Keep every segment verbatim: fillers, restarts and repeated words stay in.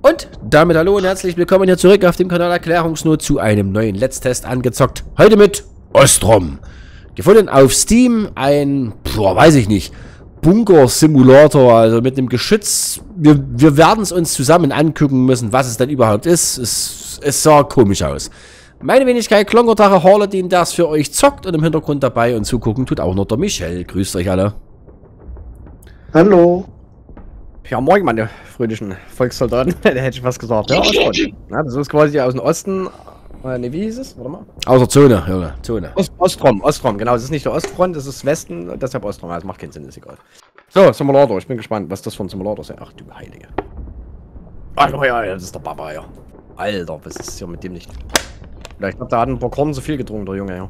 Und damit hallo und herzlich willkommen hier zurück auf dem Kanal Erklärungsnot zu einem neuen Let's Test angezockt. Heute mit Ostrom. Gefunden auf Steam ein, boah, weiß ich nicht, Bunker-Simulator, also mit einem Geschütz. Wir, wir werden es uns zusammen angucken müssen, was es denn überhaupt ist. Es, es sah komisch aus. Meine Wenigkeit Klonkertache Harladin, der es für euch zockt und im Hintergrund dabei und zugucken tut auch noch der Michel. Grüßt euch alle. Hallo. Ja, morgen, meine fröhlichen Volkssoldaten. Da hätte ich was gesagt. Ja, Ostfront. Ja, das ist quasi aus dem Osten. Äh, ne, wie hieß es? Warte mal. Außer Zone, Junge. Zone. Ost Ostrom, Ostrom, genau. Das ist nicht der Ostfront, das ist Westen, deshalb Ostrom. Das macht keinen Sinn, ist egal. So, Simulator. Ich bin gespannt, was das für ein Simulator ist. Ach du Heilige. Ach ja, das ist der Papa, ja. Alter, was ist hier mit dem nicht? Ja, ich glaube, der hat ein paar Korn zu viel getrunken, der Junge, ja.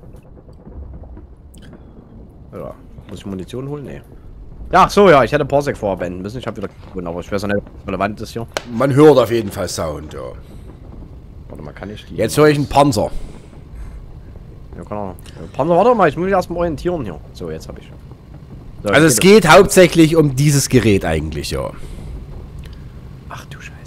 Ja. Muss ich Munition holen? Nee. Ja, so, ja, ich hätte Parsec vorbeenden müssen. Ich habe wieder gewonnen, aber ich weiß ja nicht, was relevant ist hier. Man hört auf jeden Fall Sound, ja. Warte mal, kann ich die... Jetzt höre ich einen Panzer. Ja, keine Ahnung. Panzer, warte mal, ich muss mich erstmal orientieren hier. So, jetzt habe ich. So, also es geht hauptsächlich um dieses Gerät eigentlich, ja. Ach du Scheiße.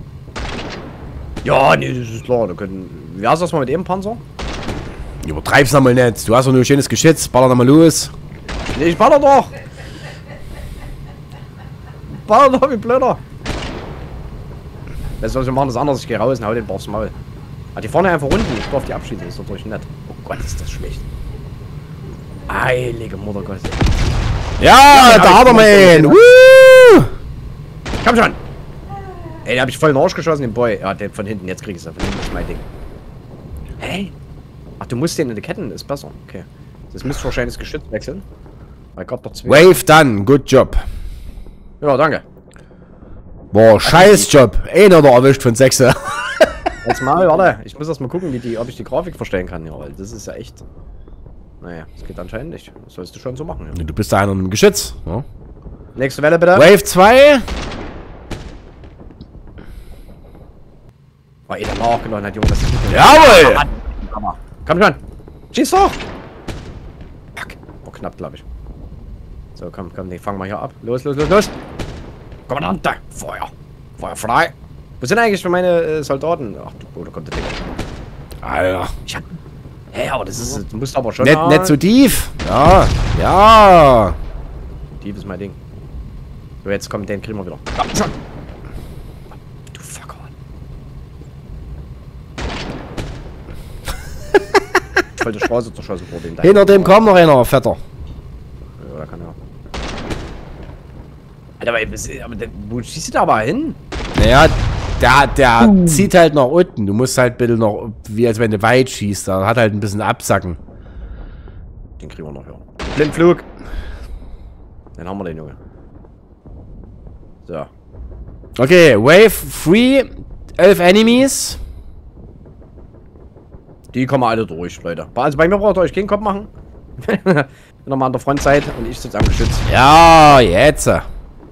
Ja, nee, das ist klar. Da können... Wie hast du das mal mit dem Panzer? Übertreib's nochmal nicht. Du hast doch nur ein schönes Geschütz. Baller nochmal los. Nee, ich baller doch! Baller doch, wie blöder! Weißt du, was wir machen? Das andere. Ich gehe raus und hau den Boss Maul. Ah, die vorne einfach unten. Ich darf die abschießen. Das ist doch durch nett. Oh Gott, ist das schlecht. Heilige Muttergott. Ja, ja da hat er mal. Woo! Komm schon! Ey, den hab ich voll in den Arsch geschossen, den Boy. Ja, den von hinten. Jetzt krieg ich's. Von hinten ist mein Ding. Hey! Ach, du musst den in die Ketten. Ist besser. Okay. Das müsste wahrscheinlich das Geschütz wechseln. Weil Gott, doch zwei. Wave done. Good job. Ja, danke. Boah, scheiß Job. Einer da erwischt von sechs. Jetzt mal, warte. Ich muss erst mal gucken, wie die, ob ich die Grafik verstellen kann. Ja, weil das ist ja echt... Naja, das geht anscheinend nicht. Das sollst du schon so machen. Ja. Du bist da einer im Geschütz. Ja. Nächste Welle bitte. Wave zwei. Oh, ey, der war auch genommen hat, Junge. Das ist nicht Jawohl! Komm schon. Schieß doch! Fuck. Oh, knapp, glaube ich. So, komm, komm, den fangen wir hier ab. Los, los, los, los! Kommandante! Feuer! Feuer frei! Wo sind eigentlich für meine äh, Soldaten? Ach du, oh, da kommt der Ding. Alter. Ich hab... Hey, aber das ist... Du musst aber schon... Nicht, nicht zu tief. Ja. Ja. Tief ist mein Ding. So, jetzt kommt, den kriegen wir wieder. Komm schon! Du Fucker. Ich wollte die Straße zerschossen vor dem. Hinter dem kommt noch einer, Vetter. Ja, da kann er. Alter, aber, aber der, wo schießt du da aber hin? Naja, der, der uh. zieht halt nach unten. Du musst halt bitte noch, wie als wenn du weit schießt. Da hat halt ein bisschen Absacken. Den kriegen wir noch, ja. Blindflug. Dann haben wir den, Junge. So. Okay, Wave drei, elf Enemies. Die kommen alle durch, Leute. Also bei mir braucht ihr euch keinen Kopf machen. Nochmal an der Front seid und ich sitze am Geschütz. Ja, jetzt. Den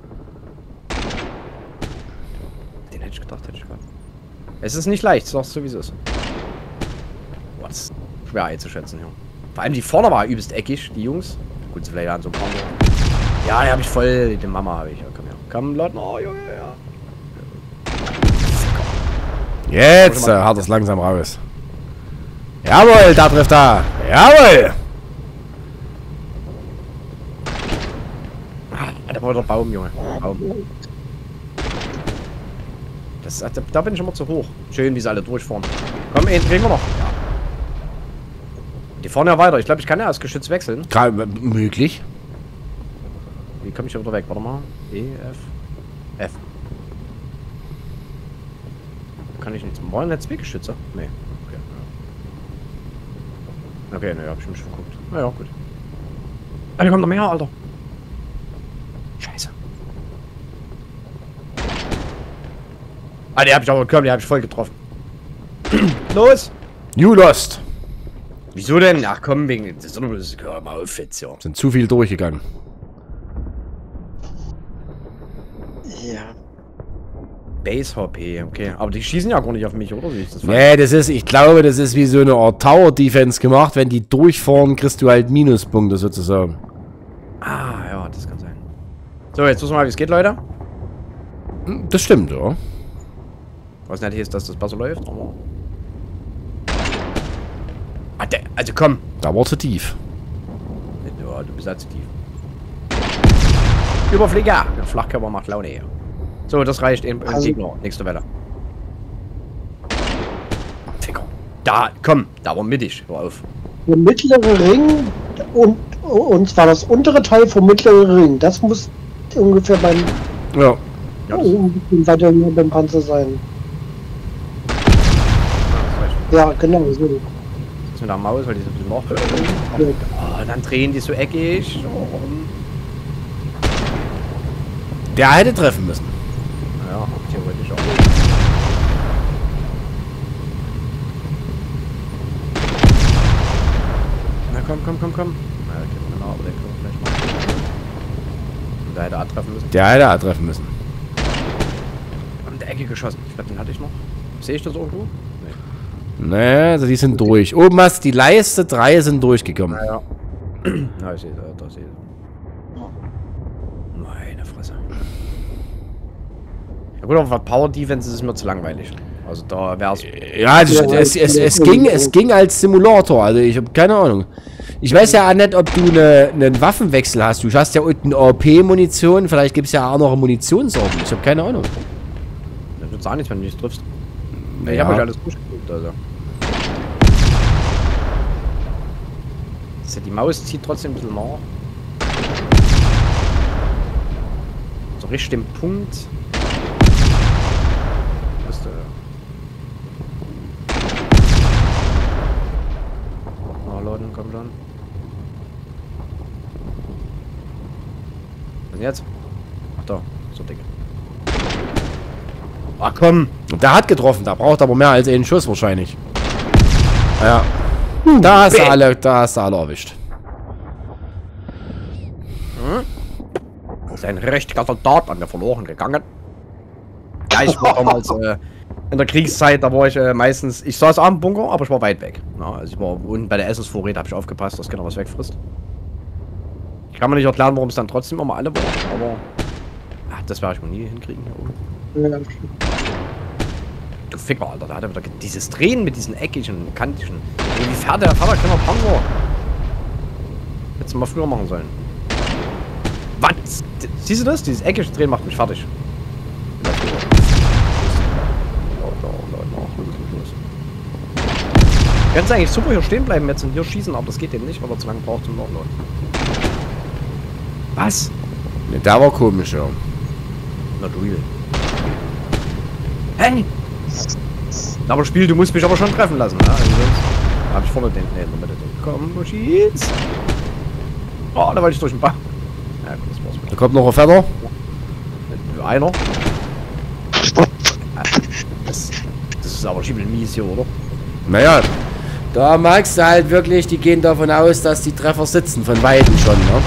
hätte ich gedacht, hätte ich gedacht. Es ist nicht leicht, sagst du, wie es ist. Boah, das ist schwer einzuschätzen, ja. Vor allem die vorne war übelst eckig, die Jungs. Gut, vielleicht an so ein paar mehr. Ja, die habe ich voll. Die Mama habe ich. Ja, komm her. Komm, Leute. Oh, Junge, ja. Jetzt äh, hat es langsam raus. Jawohl, da trifft er. Jawohl. Ah, da war der Baum, Junge. Baum. Das, da, da bin ich immer zu hoch. Schön, wie sie alle durchfahren. Komm, einen kriegen wir noch. Ja. Die fahren ja weiter. Ich glaube, ich kann ja das Geschütz wechseln. Kann, möglich. Wie komme ich da wieder weg? Warte mal. E, F, F. Kann ich nichts machen. Wollen jetzt Weggeschütze? Nee. Okay. Okay, ne, hab ich mich verguckt. Naja, gut. Ah, da kommt noch mehr, Alter. Scheiße. Ah, die hab ich aber gekommen, die hab ich voll getroffen. Los! You lost. Wieso denn? Ach komm, wegen. Das ist doch nur das. Hör mal auf jetzt, ja. Sind zu viel durchgegangen. Ja. Base H P, okay. Aber die schießen ja gar nicht auf mich, oder? Wie ich das nee, das ist, ich glaube, das ist wie so eine Art Tower Defense gemacht. Wenn die durchfahren, kriegst du halt Minuspunkte sozusagen. Ah, ja, das kann sein. So, jetzt wissen wir mal, wie es geht, Leute. Das stimmt, ja. Was nicht heißt, dass das besser läuft, aber... Ah, der, also komm. Da war zu tief. Ja, du bist halt zu tief. Überflieger! Der Flachkörper macht Laune hier. So, das reicht im, im Also, Gegner. Nächste Welle. Ficker. Da, komm, da war mittig. Hör auf. Der mittlere Ring und, und zwar das untere Teil vom mittleren Ring. Das muss ungefähr beim, Ja. Ja, das, ein bisschen weiter hier beim Panzer sein. das reicht. Ja, genau so. Das ist mit der Maus, weil die so ein bisschen noch. Ja. Oh, dann drehen die so eckig. Oh. Der hätte treffen müssen. Ja, theoretisch auch. Na komm, komm, komm, komm. Na, okay, genau, aber den können wir vielleicht machen. Und da hätte er treffen müssen. Der hätte treffen müssen. An der Ecke geschossen. Ich glaube, den hatte ich noch. Sehe ich das irgendwo? Nee. Ne, also die sind durch. Oben hast du die Leiste, drei sind durchgekommen. Naja. Na, ich sehe da, da sehe ich. Meine Fresse. Ja gut, aber Power Defense ist mir zu langweilig. Also da wäre es. Ja, also es, es, es, ging, es ging als Simulator, also ich habe keine Ahnung. Ich weiß ja auch nicht, ob du eine, einen Waffenwechsel hast. Du hast ja unten O P-Munition, vielleicht gibt es ja auch noch Munitionssorten. Ich habe keine Ahnung. Das wird auch nichts, wenn du nicht triffst. Ja. Ich habe euch alles durchgeguckt, also. Das ist ja, die Maus zieht trotzdem ein bisschen nach. So richtig den Punkt. Ist der. Nachladen, komm dann. Was denn jetzt? Ach da, so dicke. Ah komm! Der hat getroffen, da braucht aber mehr als einen Schuss wahrscheinlich. Ja. Da hast du alle, da hast du alle erwischt. Sein richtiger Soldat an mir verloren gegangen. Ja, ich war damals äh, in der Kriegszeit, da war ich äh, meistens, ich saß am Bunker, aber ich war weit weg. Ja, also ich war unten bei der Essensvorräte, habe ich aufgepasst, dass keiner was wegfrisst. Ich kann mir nicht erklären, warum es dann trotzdem immer alle waren, aber ach, das werde ich wohl nie hinkriegen hier oben. Ja. Du Ficker, Alter, da hat er wieder ge- dieses Drehen mit diesen eckigen, kantigen. Wie fährt der Vater keiner Panzer? Hättest du mal früher machen sollen. Was? Siehst du das? Dieses eckige Drehen macht mich fertig. Du kannst eigentlich super hier stehen bleiben jetzt und hier schießen, aber das geht eben nicht, weil er zu lange braucht zum Nachladen. Was? Ne, der war komisch, ja. Na du. Hey! Aber Spiel, du musst mich aber schon treffen lassen, ja? Also sonst hab ich vorne den. Ne, in der Mitte den. Komm, du schießt! Oh, da wollte ich durch den Bach. Ja, gut, das war's. Da kommt noch ein Feather. Einer. Das, das ist aber schiebel mies hier, oder? Naja, da merkst du halt wirklich, die gehen davon aus, dass die Treffer sitzen, von Weitem schon, ne?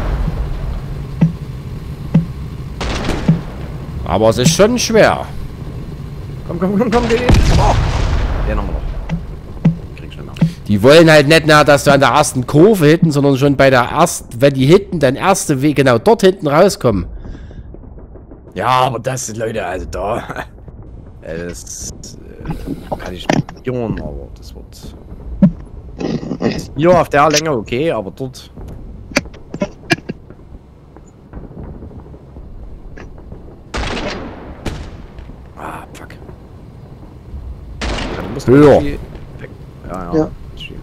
Aber es ist schon schwer. Komm, komm, komm, komm, den. Oh. Den haben wir noch. Krieg ich nicht mehr. Die wollen halt nicht mehr, dass du an der ersten Kurve hinten, sondern schon bei der ersten, wenn die hinten dein erste Weg genau dort hinten rauskommen. Ja, aber das sind Leute, also da. äh, Das äh, kann ich jungen, aber das wird. Hier auf der Länge okay, aber dort. Ah, fuck. Ja, du musst Höher. irgendwie- Ja, ja. Ja. Schieb.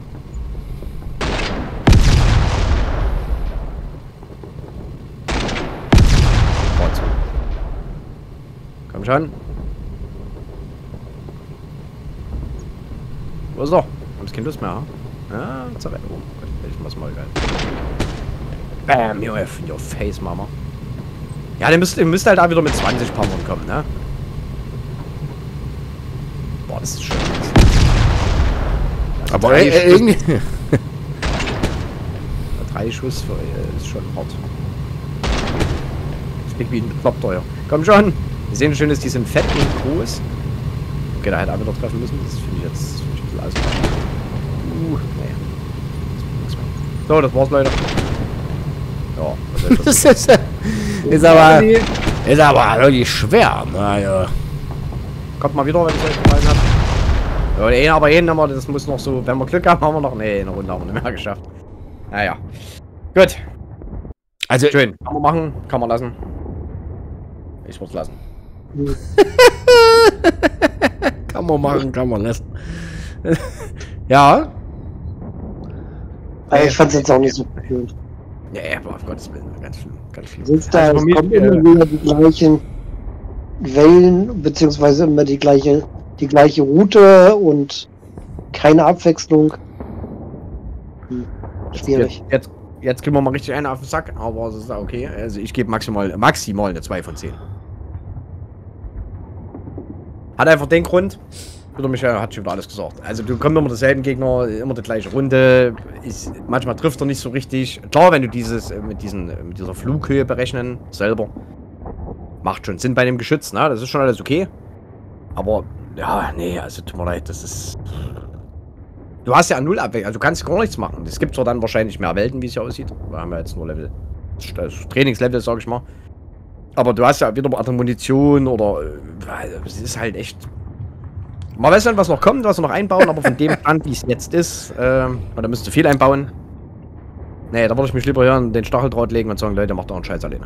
Warte. Komm schon. Wo ist er? Hab keine Lust mehr, ha? Ja, zur Rettung. Oh, ich mach's mal geil. Bam, your, your face, Mama. Ja, der müsste, ihr müsst halt da wieder mit zwanzig Pammern kommen, ne? Boah, das ist schön. Also Aber drei äh, Schuss- irgendwie. Drei Schuss für, äh, ist schon hart. Ich bin wie ein Bekloppter, ja. Komm schon! Wir sehen schön, dass die sind fett und groß. Okay, da hätte er wieder treffen müssen. Das finde ich jetzt find ich ein bisschen also. Uh, nee. Das bringt nichts mehr. So, das war's, Leute. Ja, was soll ich dazu Das ist, ist aber. Ist aber wirklich schwer. Naja. Kommt mal wieder, wenn es euch gefallen hat. Ja, eh, aber eh, aber das muss noch so, wenn wir Glück haben, haben wir noch, nee, eine Runde haben wir nicht mehr geschafft. Naja. Gut. Also, Schön. Kann man machen, kann man lassen. Ich würde es lassen. kann man machen, kann man lassen. ja. Aber ich fand es jetzt auch nicht so schön. Ja, aber auf Gottes Willen, ganz schlimm, ganz schlimm. Sitzt da, Also es für mich, kommen äh, immer wieder die gleichen Wellen, beziehungsweise immer die gleiche, die gleiche Route und keine Abwechslung. Hm, schwierig. Jetzt, jetzt, jetzt kriegen wir mal richtig einen auf den Sack, aber es ist okay. Also ich gebe maximal, maximal eine zwei von zehn. Hat einfach den Grund, oder Michael hat schon wieder alles gesagt. Also du kommst immer derselben Gegner, immer die gleiche Runde. Ist, manchmal trifft er nicht so richtig. Klar, wenn du dieses mit diesen mit dieser Flughöhe berechnen selber, macht schon Sinn bei dem Geschütz, ne? Das ist schon alles okay. Aber ja, nee, also tut mir leid, das ist. Du hast ja null Abwechslung, also du kannst gar nichts machen. Es gibt zwar dann wahrscheinlich mehr Welten, wie es ja aussieht. Wir haben ja jetzt nur Level, also Trainingslevel, sag ich mal. Aber du hast ja wieder andere Munition oder es ist halt echt. Man weiß nicht, was noch kommt, was wir noch einbauen, aber von dem Stand, wie es jetzt ist, ähm, da müsste viel einbauen. Nee, da würde ich mich lieber hier an den Stacheldraht legen und sagen, Leute, macht doch einen Scheiß alleine.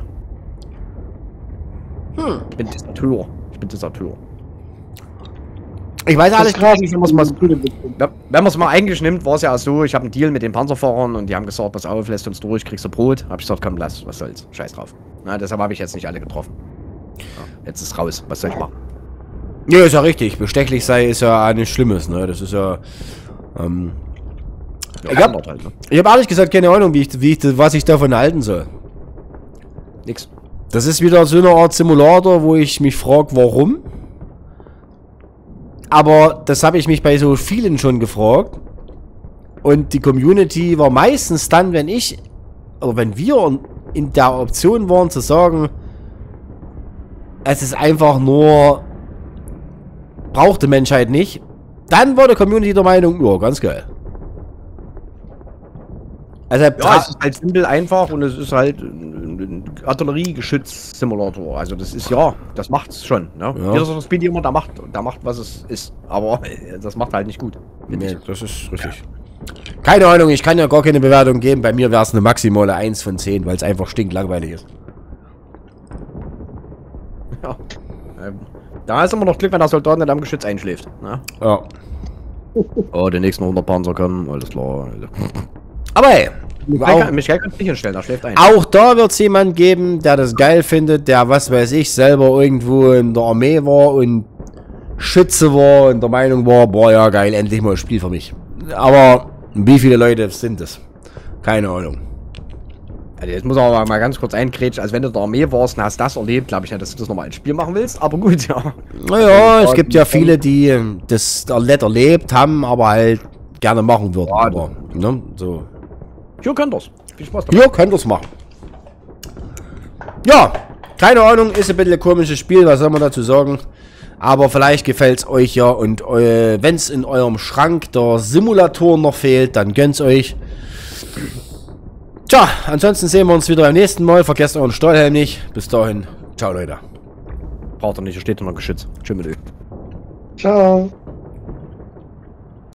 Hm. Ich bin Deserteur. Ich bin Deserteur. Ich weiß alles krass, krass. wenn man es mal Ja, wenn man es mal eigentlich nimmt, war es ja so, ich habe einen Deal mit den Panzerfahrern und die haben gesagt, pass auf, lässt uns durch, kriegst du Brot. Hab ich gesagt, komm, lass, was soll's, scheiß drauf. Na, deshalb habe ich jetzt nicht alle getroffen. Ja, jetzt ist raus, was soll ich machen? Ja, ist ja richtig. Bestechlich sei ist ja auch nichts Schlimmes, ne? Das ist ja. Ähm, Ja, ich hab, halt, ne? ich hab ehrlich gesagt keine Ahnung, wie ich, wie ich, was ich davon halten soll. Nix. Das ist wieder so eine Art Simulator, wo ich mich frage, warum. Aber das habe ich mich bei so vielen schon gefragt. Und die Community war meistens dann, wenn ich, oder wenn wir in der Option waren zu sagen, es ist einfach nur, braucht die Menschheit nicht, dann war die Community der Meinung, ja, ganz geil. Also, Ja, es ist halt simpel einfach und es ist halt ein Artilleriegeschütz-Simulator. Also das ist ja, das macht's schon. Ne? Ja. Jeder so das Spiel immer, da macht, da macht, was es ist. Aber das macht halt nicht gut. nee, das ist richtig. Keine Ahnung, ich kann ja gar keine Bewertung geben. Bei mir wäre es eine maximale eins von zehn, weil es einfach stinklangweilig ist. Ja. Ähm, da ist immer noch Glück, wenn der Soldat nicht am Geschütz einschläft. Ne? Ja. Oh, die nächsten hundert Panzer kommen, alles klar. Aber hey, Michael, auch, Michael kann nicht hinstellen, da schläft ein. auch da wird es jemand geben, der das geil findet, der, was weiß ich, selber irgendwo in der Armee war und Schütze war und der Meinung war, boah, ja geil, endlich mal ein Spiel für mich. Aber wie viele Leute sind es? Keine Ahnung. Also jetzt muss aber mal ganz kurz eingrätschen, also wenn du in der Armee warst und hast das erlebt, glaube ich ja, dass du das nochmal ein Spiel machen willst, aber gut, ja. Naja, es gibt ja viele, die das nicht erlebt haben, aber halt gerne machen würden. Ja, aber, ne, so. Hier könnt ihr's. Viel Spaß dabei. Hier könnt ihr es machen. Ja, keine Ahnung, ist ein bisschen ein komisches Spiel, was soll man dazu sagen. Aber vielleicht gefällt es euch ja und äh, wenn es in eurem Schrank der Simulator noch fehlt, dann gönnt's euch. Tja, ansonsten sehen wir uns wieder beim nächsten Mal. Vergesst euren Stahlhelm nicht. Bis dahin. Ciao, Leute. Braucht er nicht, hier steht noch ein Geschütz. Tschüss mit euch. Ciao.